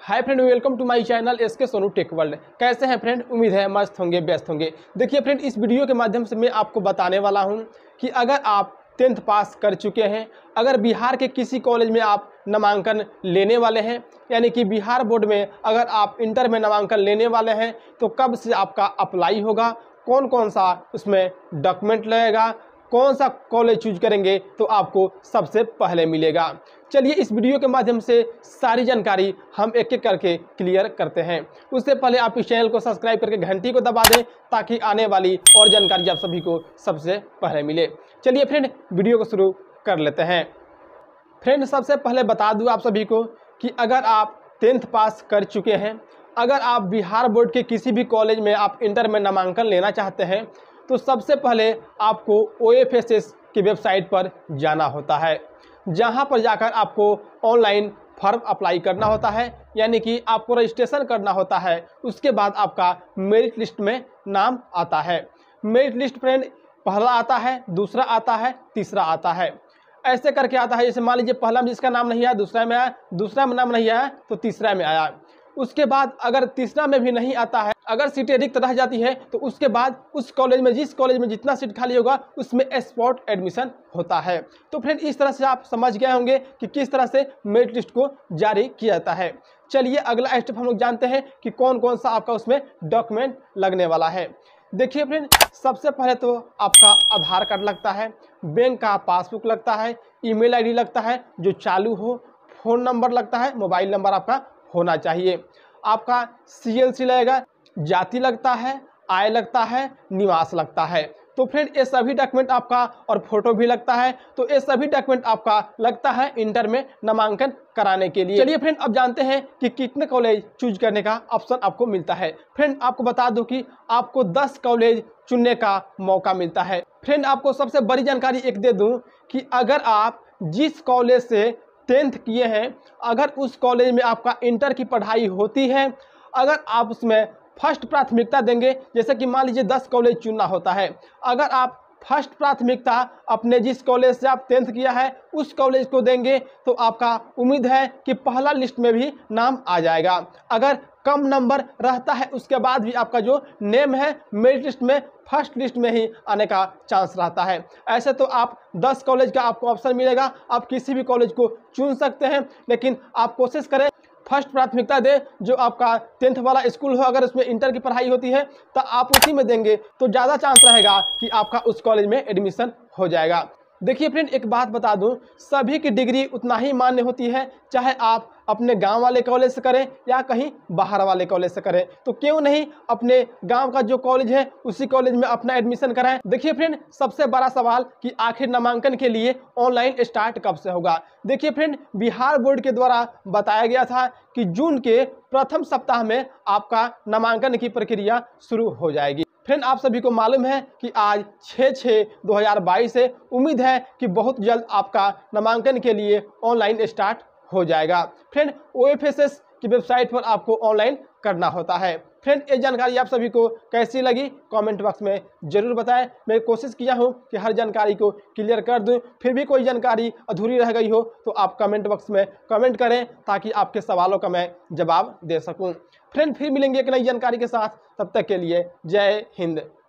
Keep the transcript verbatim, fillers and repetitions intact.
Hi friend, welcome to my channel S K Sonu tech world. कैसे हैं friend? उम्मीद है मस्त होंगे, व्यस्त होंगे। देखिए फ्रेंड, इस वीडियो के माध्यम से मैं आपको बताने वाला हूं कि अगर आप टेंथ पास कर चुके हैं, अगर बिहार के किसी कॉलेज में आप नामांकन लेने वाले हैं, यानी कि बिहार बोर्ड में अगर आप इंटर में नामांकन लेने वाले हैं, तो कब से आपका अप्लाई होगा, कौन कौन सा उसमें डॉक्यूमेंट लगेगा, कौन सा कॉलेज चूज करेंगे तो आपको सबसे पहले मिलेगा। चलिए इस वीडियो के माध्यम से सारी जानकारी हम एक एक करके क्लियर करते हैं। उससे पहले आप इस चैनल को सब्सक्राइब करके घंटी को दबा दें ताकि आने वाली और जानकारी आप सभी को सबसे पहले मिले। चलिए फ्रेंड, वीडियो को शुरू कर लेते हैं। फ्रेंड, सबसे पहले बता दूं आप सभी को कि अगर आप टेंथ पास कर चुके हैं, अगर आप बिहार बोर्ड के किसी भी कॉलेज में आप इंटर में नामांकन लेना चाहते हैं, तो सबसे पहले आपको ओ एफ एस एस की वेबसाइट पर जाना होता है, जहां पर जाकर आपको ऑनलाइन फॉर्म अप्लाई करना होता है, यानी कि आपको रजिस्ट्रेशन करना होता है। उसके बाद आपका मेरिट लिस्ट में नाम आता है। मेरिट लिस्ट फ्रेंड पहला आता है, दूसरा आता है, तीसरा आता है, ऐसे करके आता है। जैसे मान लीजिए पहला में जिसका नाम नहीं आया, दूसरा में आया, दूसरा में नाम नहीं आया तो तीसरा में आया। उसके बाद अगर तीसरा में भी नहीं आता है, अगर सीटें रिक्त रह जाती है, तो उसके बाद उस कॉलेज में, जिस कॉलेज में जितना सीट खाली होगा उसमें स्पॉट एडमिशन होता है। तो फ्रेंड, इस तरह से आप समझ गए होंगे कि किस तरह से मेरिट लिस्ट को जारी किया जाता है। चलिए अगला स्टेप हम लोग जानते हैं कि कौन कौन सा आपका उसमें डॉक्यूमेंट लगने वाला है। देखिए फ्रेंड, सबसे पहले तो आपका आधार कार्ड लगता है, बैंक का पासबुक लगता है, ईमेल आईडी लगता है जो चालू हो, फ़ोन नंबर लगता है, मोबाइल नंबर आपका होना चाहिए, आपका सी एल सी लगेगा, जाति लगता है, आय लगता है, निवास लगता है। तो फ्रेंड, ये सभी डॉक्यूमेंट आपका, और फोटो भी लगता है, तो ये सभी डॉक्यूमेंट आपका लगता है इंटर में नामांकन कराने के लिए। चलिए फ्रेंड, अब जानते हैं कि कितने कॉलेज चूज करने का ऑप्शन आपको मिलता है। फ्रेंड, आपको बता दूं कि आपको दस कॉलेज चुनने का मौका मिलता है। फ्रेंड, आपको सबसे बड़ी जानकारी एक दे दूं कि अगर आप जिस कॉलेज से टेंथ किए हैं, अगर उस कॉलेज में आपका इंटर की पढ़ाई होती है, अगर आप उसमें फर्स्ट प्राथमिकता देंगे, जैसे कि मान लीजिए दस कॉलेज चुनना होता है, अगर आप फर्स्ट प्राथमिकता अपने जिस कॉलेज से आप टेंथ किया है उस कॉलेज को देंगे, तो आपका उम्मीद है कि पहला लिस्ट में भी नाम आ जाएगा। अगर कम नंबर रहता है उसके बाद भी आपका जो नेम है मेरिट लिस्ट में फर्स्ट लिस्ट में ही आने का चांस रहता है। ऐसे तो आप दस कॉलेज का आपको ऑप्शन मिलेगा, आप किसी भी कॉलेज को चुन सकते हैं, लेकिन आप कोशिश करें फर्स्ट प्राथमिकता दे जो आपका टेंथ वाला स्कूल हो। अगर उसमें इंटर की पढ़ाई होती है तो आप उसी में देंगे तो ज़्यादा चांस रहेगा कि आपका उस कॉलेज में एडमिशन हो जाएगा। देखिए फ्रेंड, एक बात बता दूं, सभी की डिग्री उतना ही मान्य होती है, चाहे आप अपने गांव वाले कॉलेज से करें या कहीं बाहर वाले कॉलेज से करें। तो क्यों नहीं अपने गांव का जो कॉलेज है उसी कॉलेज में अपना एडमिशन कराएं। देखिए फ्रेंड, सबसे बड़ा सवाल कि आखिर नामांकन के लिए ऑनलाइन स्टार्ट कब से होगा। देखिए फ्रेंड, बिहार बोर्ड के द्वारा बताया गया था कि जून के प्रथम सप्ताह में आपका नामांकन की प्रक्रिया शुरू हो जाएगी। फ्रेंड, आप सभी को मालूम है कि आज छः छः दो हज़ार बाईस है। उम्मीद है कि बहुत जल्द आपका नामांकन के लिए ऑनलाइन स्टार्ट हो जाएगा। Friend, O F S S की वेबसाइट पर आपको ऑनलाइन करना होता है। फ्रेंड, ये जानकारी आप सभी को कैसी लगी कमेंट बॉक्स में ज़रूर बताएं। मैं कोशिश किया हूँ कि हर जानकारी को क्लियर कर दूँ, फिर भी कोई जानकारी अधूरी रह गई हो तो आप कमेंट बॉक्स में कमेंट करें ताकि आपके सवालों का मैं जवाब दे सकूँ। फ्रेंड, फिर मिलेंगे एक नई जानकारी के साथ, तब तक के लिए जय हिंद।